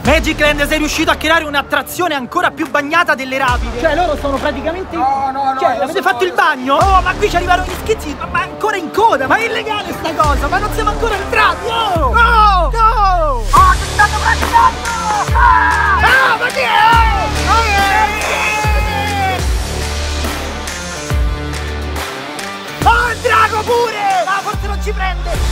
Magicland, sei riuscito a creare un'attrazione ancora più bagnata delle rapide. Cioè loro sono praticamente... No. Cioè, avete fatto il bagno? Oh, ma qui ci arrivarono gli schizzi, ma ancora in coda. Ma è illegale sta cosa, ma non siamo ancora entrati. Oh! No! No! Oh, ti stanno praticando! Ah, ma che è? Oh, il drago pure! Ma forse non ci prende!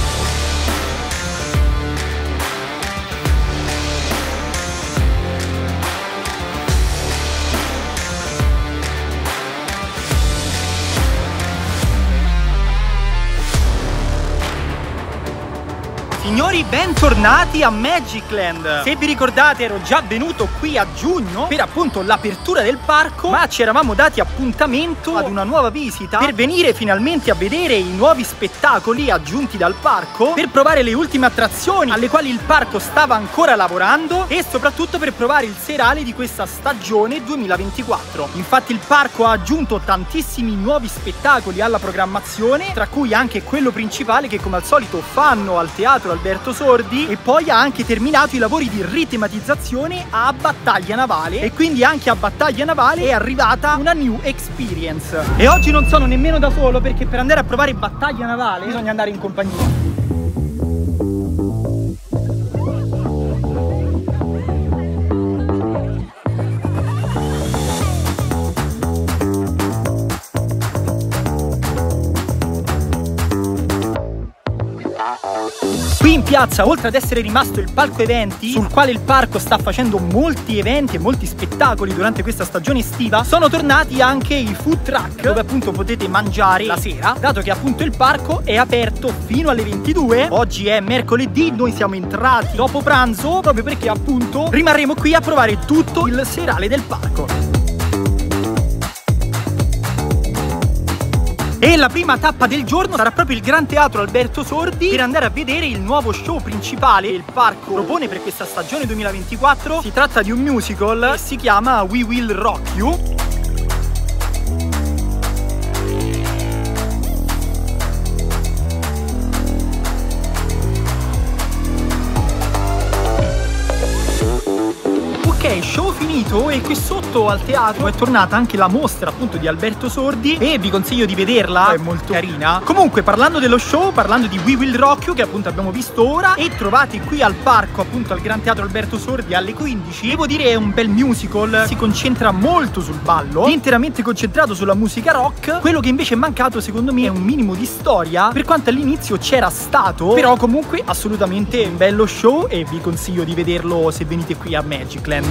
Signori, bentornati a Magicland. Se vi ricordate ero già venuto qui a giugno per appunto l'apertura del parco, ma ci eravamo dati appuntamento ad una nuova visita per venire finalmente a vedere i nuovi spettacoli aggiunti dal parco, per provare le ultime attrazioni alle quali il parco stava ancora lavorando e soprattutto per provare il serale di questa stagione 2024. Infatti il parco ha aggiunto tantissimi nuovi spettacoli alla programmazione, tra cui anche quello principale che come al solito fanno al teatro Alberto Sordi, e poi ha anche terminato i lavori di ritematizzazione a Battaglia Navale, e quindi anche a Battaglia Navale è arrivata una new experience. E oggi non sono nemmeno da solo, perché per andare a provare Battaglia Navale bisogna andare in compagnia. Qui in piazza, oltre ad essere rimasto il palco eventi, sul quale il parco sta facendo molti eventi e molti spettacoli durante questa stagione estiva, sono tornati anche i food truck, dove appunto potete mangiare la sera, dato che appunto il parco è aperto fino alle 22. Oggi è mercoledì, noi siamo entrati dopo pranzo, proprio perché appunto rimarremo qui a provare tutto il serale del parco. E la prima tappa del giorno sarà proprio il Gran Teatro Alberto Sordi, per andare a vedere il nuovo show principale che il parco propone per questa stagione 2024. Si tratta di un musical e si chiama We Will Rock You. Ok, show finito, e qui sotto al teatro è tornata anche la mostra appunto di Alberto Sordi e vi consiglio di vederla, è molto carina. Comunque, parlando dello show, parlando di We Will Rock You che appunto abbiamo visto ora e trovate qui al parco appunto al Gran Teatro Alberto Sordi alle 15, devo dire è un bel musical, si concentra molto sul ballo, interamente concentrato sulla musica rock. Quello che invece è mancato secondo me è un minimo di storia, per quanto all'inizio c'era stato, però comunque assolutamente un bello show e vi consiglio di vederlo se venite qui a Magicland.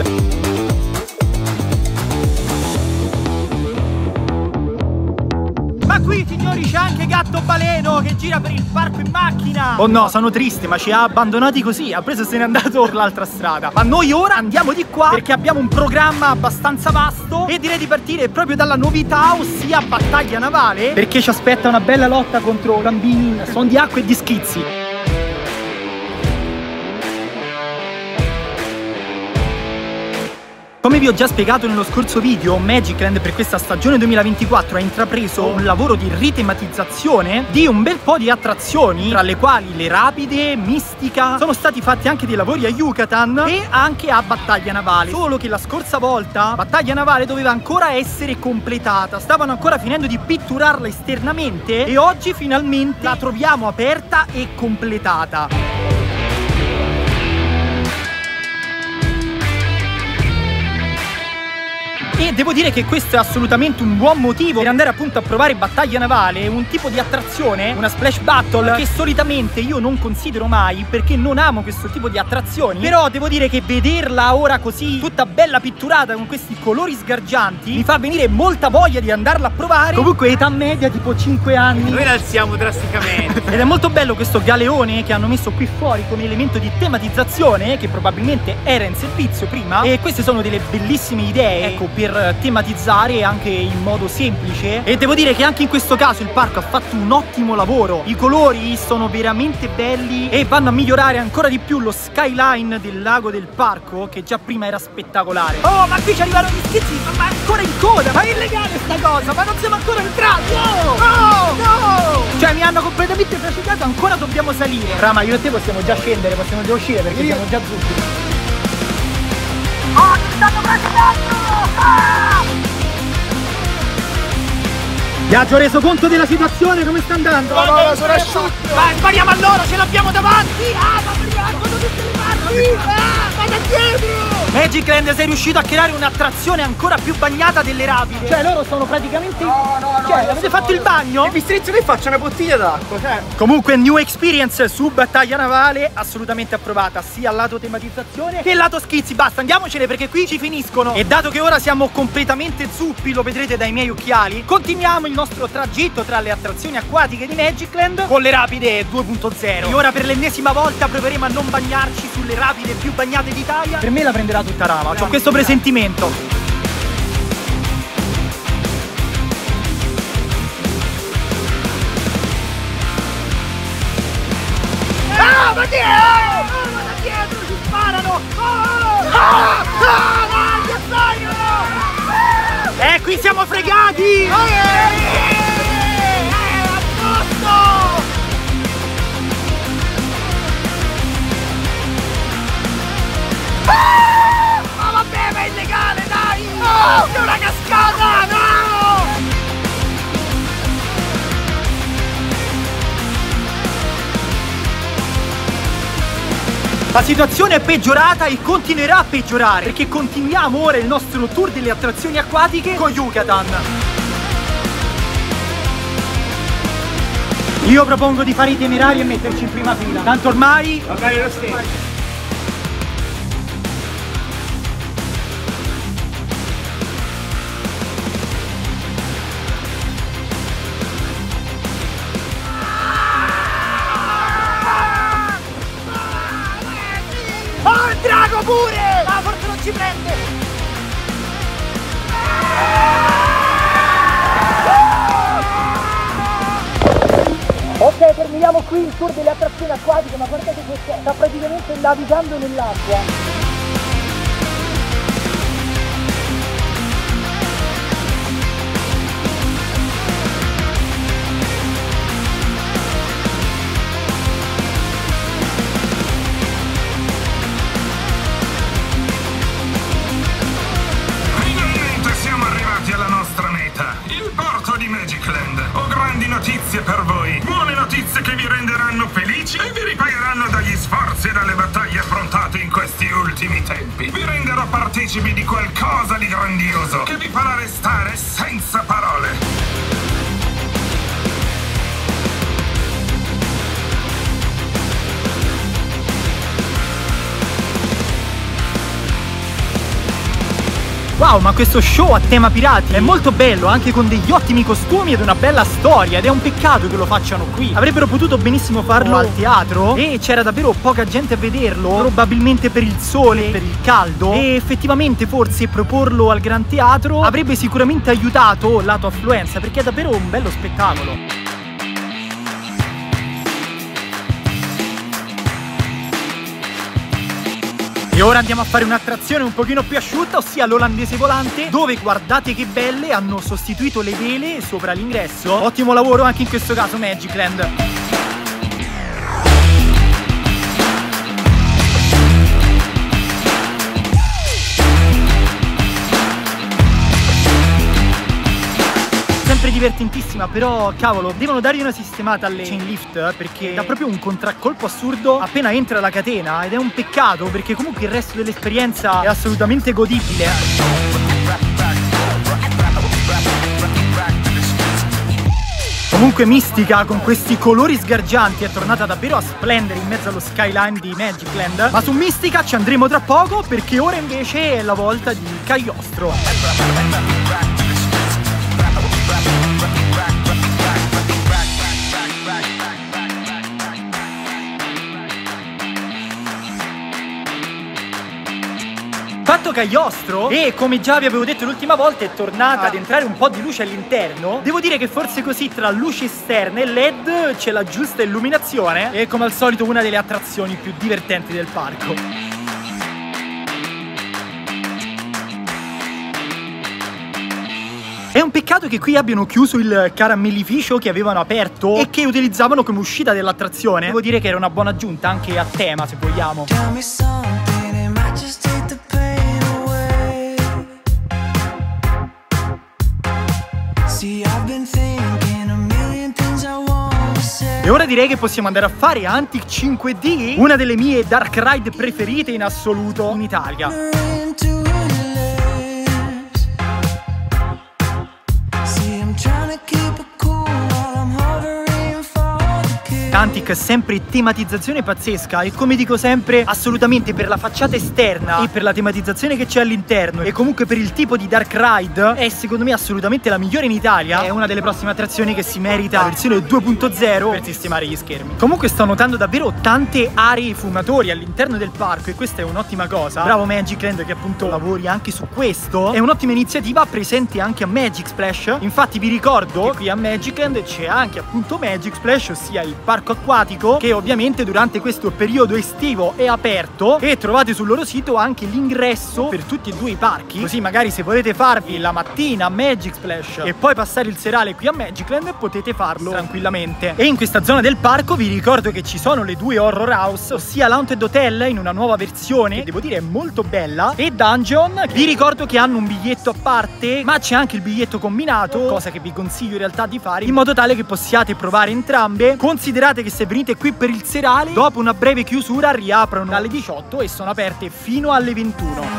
Ma qui signori c'è anche Gatto Baleno che gira per il parco in macchina. Oh no, sono triste, ma ci ha abbandonati così, ha preso e se n'è andato per l'altra strada. Ma noi ora andiamo di qua perché abbiamo un programma abbastanza vasto e direi di partire proprio dalla novità, ossia Battaglia Navale, perché ci aspetta una bella lotta contro bambini, suon di acqua e di schizzi. Come vi ho già spiegato nello scorso video, Magicland per questa stagione 2024 ha intrapreso un lavoro di ritematizzazione di un bel po' di attrazioni, tra le quali le rapide, Mistica, sono stati fatti anche dei lavori a Yucatan e anche a Battaglia Navale. Solo che la scorsa volta Battaglia Navale doveva ancora essere completata, stavano ancora finendo di pitturarla esternamente e oggi finalmente la troviamo aperta e completata. E devo dire che questo è assolutamente un buon motivo per andare appunto a provare Battaglia Navale, un tipo di attrazione, una splash battle, che solitamente io non considero mai perché non amo questo tipo di attrazioni. Però devo dire che vederla ora così, tutta bella pitturata con questi colori sgargianti, mi fa venire molta voglia di andarla a provare. Comunque età media tipo 5 anni. Noi alziamo drasticamente. Ed è molto bello questo galeone che hanno messo qui fuori come elemento di tematizzazione, che probabilmente era in servizio prima. E queste sono delle bellissime idee, ecco, per tematizzare anche in modo semplice. E devo dire che anche in questo caso il parco ha fatto un ottimo lavoro. I colori sono veramente belli e vanno a migliorare ancora di più lo skyline del lago del parco, che già prima era spettacolare. Oh, ma qui ci arrivarono gli schizzi, ma ancora in coda. Ma è illegale sta cosa, ma non siamo ancora entrati. No, no, no. Cioè mi hanno completamente tracicato, ancora dobbiamo salire. Rama, io e te possiamo già scendere, possiamo già uscire perché siamo già zucchi. Viaggio reso conto della situazione, come sta andando? No, sono asciutto. Vai, spariamo a loro, ce l'abbiamo davanti! Ma rimangono tutte le parti! Vada dietro! Magicland, sei riuscito a creare un'attrazione ancora più bagnata delle rapide. Cioè loro sono praticamente... Cioè, avete fatto il bagno? E vi strizzo che faccio una bottiglia d'acqua, cioè. Comunque new experience su battaglia navale, assolutamente approvata, sia al lato tematizzazione che al lato schizzi. Basta, andiamocene perché qui ci finiscono. E dato che ora siamo completamente zuppi, lo vedrete dai miei occhiali, continuiamo il nostro tragitto tra le attrazioni acquatiche di Magicland con le rapide 2.0. E ora per l'ennesima volta proveremo a non bagnarci sulle rapide più bagnate d'Italia. Per me la prenderà tutta Rama, ho questo presentimento. Ma da dietro si sparano! Gli appaiono! Qui siamo fregati! A posto! Ma vabbè, ma è illegale, dai! C'è una cascata! No! La situazione è peggiorata e continuerà a peggiorare perché continuiamo ora il nostro tour delle attrazioni acquatiche con Yucatan. Io propongo di fare i temerari e metterci in prima fila. Tanto ormai Va bene lo stesso. il drago pure! Ma forse non ci prende! Ok, terminiamo qui il tour delle attrazioni acquatiche, ma guardate che sta praticamente navigando nell'acqua. Notizie per voi, buone notizie che vi renderanno felici e vi ripagheranno dagli sforzi e dalle battaglie affrontate in questi ultimi tempi. Vi renderò partecipi di qualcosa di grandioso che vi farà restare senza parole. Wow, ma questo show a tema pirati è molto bello, anche con degli ottimi costumi ed una bella storia, ed è un peccato che lo facciano qui. Avrebbero potuto benissimo farlo al teatro e c'era davvero poca gente a vederlo, probabilmente per il sole, per il caldo, e effettivamente forse proporlo al Gran Teatro avrebbe sicuramente aiutato lato affluenza, perché è davvero un bello spettacolo. E ora andiamo a fare un'attrazione un pochino più asciutta, ossia l'olandese volante, dove guardate che belle hanno sostituito le vele sopra l'ingresso. Ottimo lavoro anche in questo caso Magicland. Sempre divertentissima, però cavolo, devono dargli una sistemata alle chain lift perché dà proprio un contraccolpo assurdo appena entra la catena, ed è un peccato perché comunque il resto dell'esperienza è assolutamente godibile. Comunque Mistica con questi colori sgargianti è tornata davvero a splendere in mezzo allo skyline di Magicland, ma su Mistica ci andremo tra poco perché ora invece è la volta di Cagliostro. Fatto Cagliostro, e come già vi avevo detto l'ultima volta è tornata ad entrare un po' di luce all'interno. Devo dire che forse così tra luci esterne e LED c'è la giusta illuminazione, e come al solito una delle attrazioni più divertenti del parco. È un peccato che qui abbiano chiuso il caramellificio che avevano aperto e che utilizzavano come uscita dell'attrazione. Devo dire che era una buona aggiunta anche a tema, se vogliamo. ora direi che possiamo andare a fare Antic 5D, una delle mie dark ride preferite in assoluto in Italia. Antic sempre tematizzazione pazzesca e come dico sempre assolutamente per la facciata esterna e per la tematizzazione che c'è all'interno e comunque per il tipo di dark ride è secondo me assolutamente la migliore in Italia. È una delle prossime attrazioni che si merita la versione 2.0 per sistemare gli schermi. Comunque sto notando davvero tante aree fumatori all'interno del parco e questa è un'ottima cosa. Bravo Magicland che appunto lavori anche su questo. È un'ottima iniziativa presente anche a Magic Splash. Infatti vi ricordo che qui a Magicland c'è anche appunto Magic Splash, ossia il parco acquatico che ovviamente durante questo periodo estivo è aperto e trovate sul loro sito anche l'ingresso per tutti e due i parchi, così magari se volete farvi la mattina a Magic Splash e poi passare il serale qui a Magicland potete farlo tranquillamente. E in questa zona del parco vi ricordo che ci sono le due Horror House, ossia l'Haunted Hotel in una nuova versione che devo dire è molto bella e Dungeon. Vi ricordo che hanno un biglietto a parte ma c'è anche il biglietto combinato, cosa che vi consiglio in realtà di fare in modo tale che possiate provare entrambe. Considerate che se venite qui per il serale, dopo una breve chiusura riaprono alle 18 e sono aperte fino alle 21.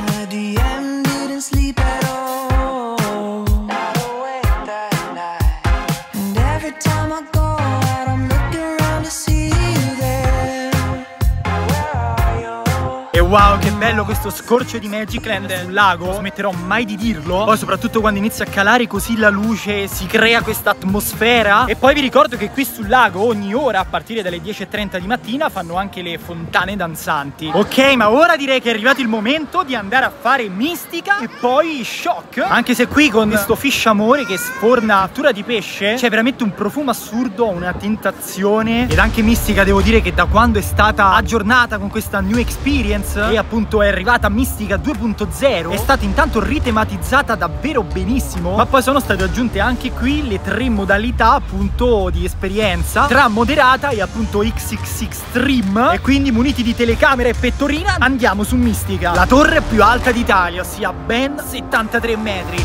Wow, che bello questo scorcio di Magicland sul lago, non smetterò mai di dirlo. Poi soprattutto quando inizia a calare così la luce si crea questa atmosfera. E poi vi ricordo che qui sul lago ogni ora a partire dalle 10:30 di mattina fanno anche le fontane danzanti. Ok, ma ora direi che è arrivato il momento di andare a fare Mistica e poi Shock. Anche se qui con questo fish amore che sforna cattura di pesce c'è veramente un profumo assurdo, una tentazione. Ed anche Mistica devo dire che da quando è stata aggiornata con questa new experience e appunto è arrivata Mistica 2.0 è stata intanto ritematizzata davvero benissimo, ma poi sono state aggiunte anche qui le 3 modalità appunto di esperienza tra moderata e appunto XX Extreme, e quindi muniti di telecamera e pettorina andiamo su Mistica, la torre più alta d'Italia, ossia ben 73 metri.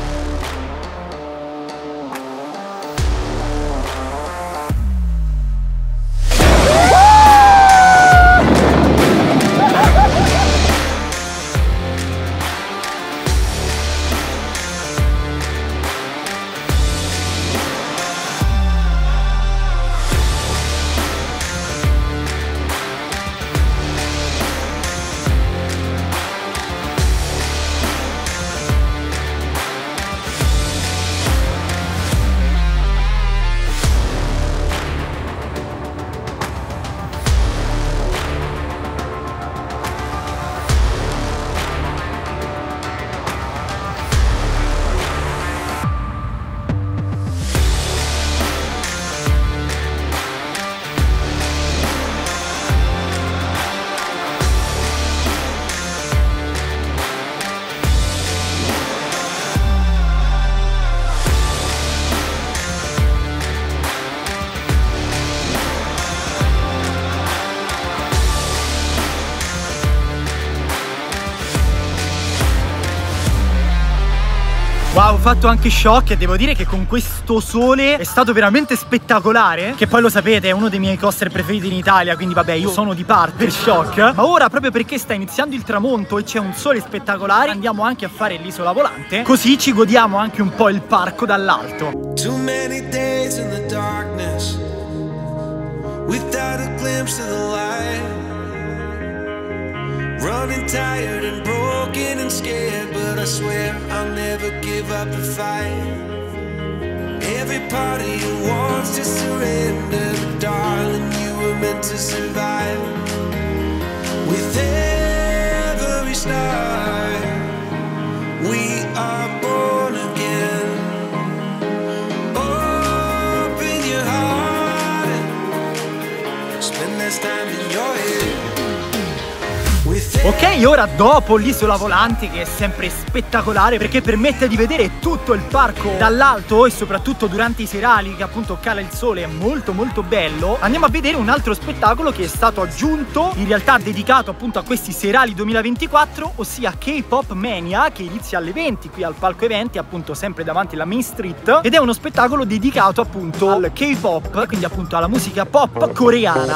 Wow, ho fatto anche Shock e devo dire che con questo sole è stato veramente spettacolare. Che poi lo sapete, è uno dei miei coaster preferiti in Italia, quindi vabbè, io sono di parte per Shock. Ma ora, proprio perché sta iniziando il tramonto e c'è un sole spettacolare, andiamo anche a fare l'isola volante, così ci godiamo anche un po' il parco dall'alto. Too many days in the darkness without a glimpse of the light, running tired and broken and scared, but I swear I'll never give up the fight. Every part of you wants to surrender, but darling, you were meant to survive. With every star, we are born again. Open your heart, spend less time in your head. With Ok, ora dopo l'isola volante, che è sempre spettacolare perché permette di vedere tutto il parco dall'alto e soprattutto durante i serali, che appunto cala il sole, è molto molto bello, andiamo a vedere un altro spettacolo che è stato aggiunto, in realtà dedicato appunto a questi serali 2024, ossia K-Pop Mania, che inizia alle 20 qui al palco eventi, appunto sempre davanti alla Main Street, ed è uno spettacolo dedicato appunto al K-Pop, quindi appunto alla musica pop coreana.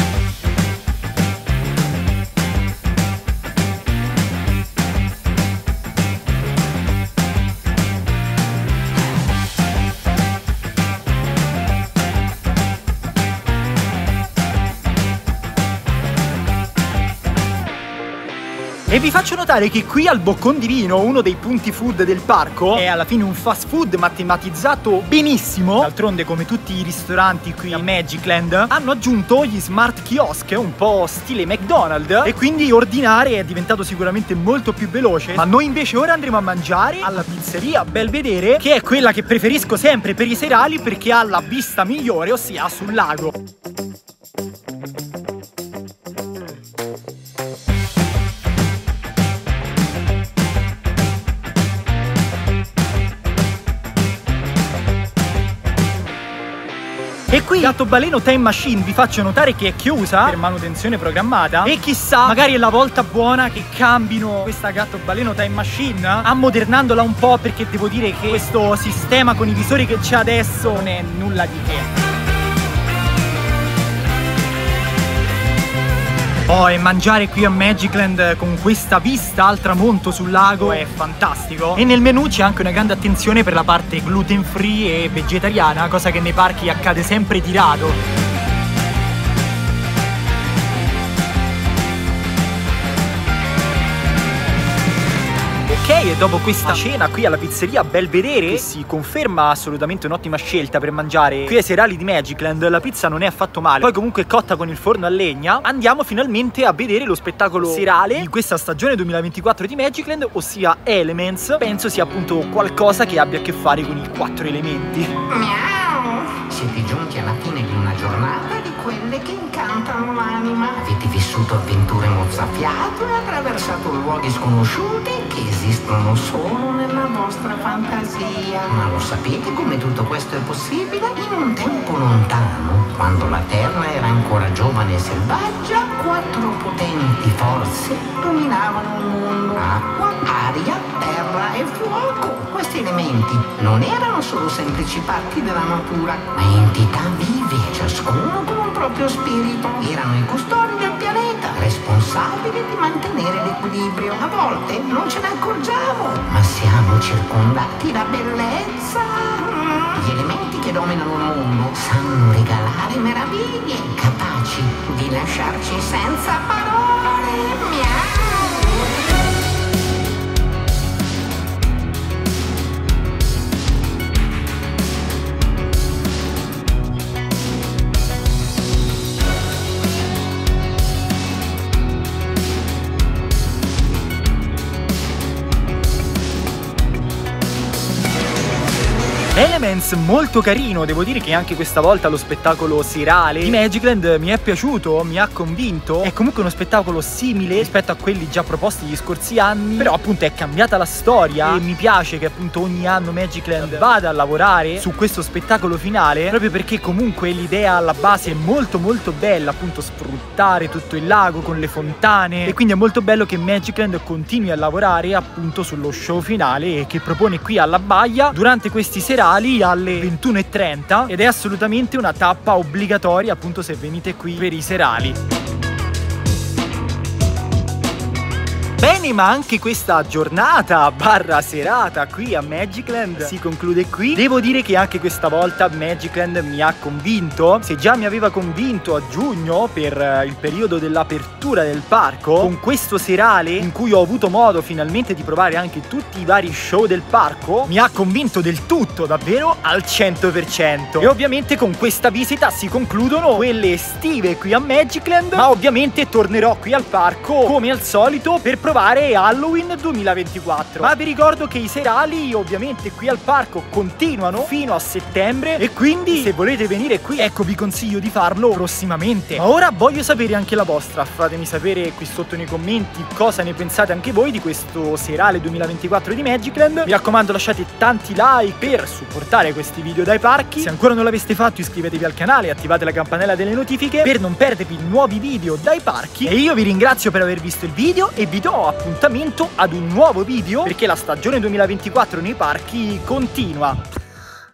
E vi faccio notare che qui al Boccon di Vino, uno dei punti food del parco, è alla fine un fast food ma tematizzato benissimo. D'altronde, come tutti i ristoranti qui a Magicland, hanno aggiunto gli smart kiosk, un po' stile McDonald's, e quindi ordinare è diventato sicuramente molto più veloce. Ma noi invece ora andremo a mangiare alla pizzeria Belvedere, che è quella che preferisco sempre per i serali perché ha la vista migliore, ossia sul lago. E qui Gattobaleno Time Machine vi faccio notare che è chiusa per manutenzione programmata, e chissà, magari è la volta buona che cambino questa Gattobaleno Time Machine, ammodernandola un po', perché devo dire che questo sistema con i visori che c'è adesso non è nulla di che. Oh, e mangiare qui a Magicland con questa vista al tramonto sul lago è fantastico. E nel menù c'è anche una grande attenzione per la parte gluten free e vegetariana, cosa che nei parchi accade sempre di rado. Ok, e dopo questa cena qui alla pizzeria Belvedere, che si conferma assolutamente un'ottima scelta per mangiare qui ai serali di Magicland, la pizza non è affatto male, poi comunque è cotta con il forno a legna, andiamo finalmente a vedere lo spettacolo serale di questa stagione 2024 di Magicland, ossia Elements. Penso sia appunto qualcosa che abbia a che fare con i 4 elementi. Miau! Siete giunti alla fine di una giornata di quelle che incantano l'anima. Avete vissuto avventure mozzafiato e attraversato luoghi sconosciuti che esistono solo nella vostra fantasia. Ma lo sapete come tutto questo è possibile? In un tempo lontano, quando la Terra era ancora giovane e selvaggia, 4 potenti forze dominavano il mondo: acqua, aria, terra e fuoco. Questi elementi non erano solo semplici parti della natura, ma entità vive, ciascuno con un proprio spirito. Erano i custodi del pianeta, responsabili di mantenere l'equilibrio. A volte non ce ne accorgiamo, ma siamo circondati da bellezza. Gli elementi che dominano il mondo sanno regalare meraviglie, capaci di lasciarci senza parole. Miau! Elements molto carino, devo dire che anche questa volta lo spettacolo serale di Magicland mi è piaciuto, mi ha convinto. È comunque uno spettacolo simile rispetto a quelli già proposti gli scorsi anni, però appunto è cambiata la storia e mi piace che appunto ogni anno Magicland vada a lavorare su questo spettacolo finale, proprio perché comunque l'idea alla base è molto molto bella, appunto sfruttare tutto il lago con le fontane, e quindi è molto bello che Magicland continui a lavorare appunto sullo show finale che propone qui alla Baia durante questi serali alle 21:30, ed è assolutamente una tappa obbligatoria appunto se venite qui per i serali. Bene, ma anche questa giornata barra serata qui a Magicland si conclude qui. Devo dire che anche questa volta Magicland mi ha convinto. Se già mi aveva convinto a giugno per il periodo dell'apertura del parco, con questo serale in cui ho avuto modo finalmente di provare anche tutti i vari show del parco, mi ha convinto del tutto, davvero al 100%. E ovviamente con questa visita si concludono quelle estive qui a Magicland, ma ovviamente tornerò qui al parco come al solito per provare festeggiare Halloween 2024. Ma vi ricordo che i serali ovviamente qui al parco continuano fino a settembre, e quindi se volete venire qui, ecco, vi consiglio di farlo prossimamente. Ma ora voglio sapere anche la vostra, fatemi sapere qui sotto nei commenti cosa ne pensate anche voi di questo serale 2024 di Magicland. Mi raccomando, lasciate tanti like per supportare questi video dai parchi. Se ancora non l'aveste fatto, iscrivetevi al canale e attivate la campanella delle notifiche per non perdervi nuovi video dai parchi. E io vi ringrazio per aver visto il video e vi do appuntamento ad un nuovo video, perché la stagione 2024 nei parchi continua.